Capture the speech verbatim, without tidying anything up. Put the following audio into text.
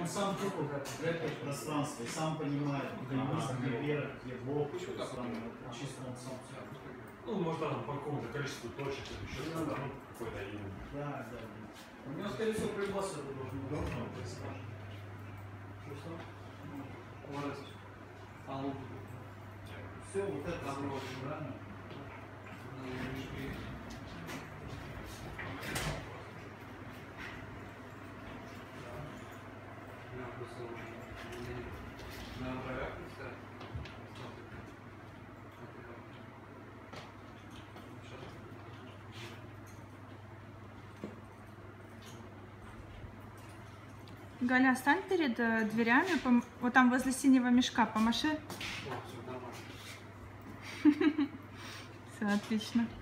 сам тупо в пространстве, сам понимает, где вверх, где бок, чисто он сам. Ну, может, там по какому-то количеству точек или еще что-то, ну, какой-то именно. Да, да. У него, скорее всего, производство это должно быть. Должно быть, скажем. Что? А лук? Все, вот это забросим, правильно? Галя, стань перед э, дверями, пом... вот там возле синего мешка, помаши. Все, отлично.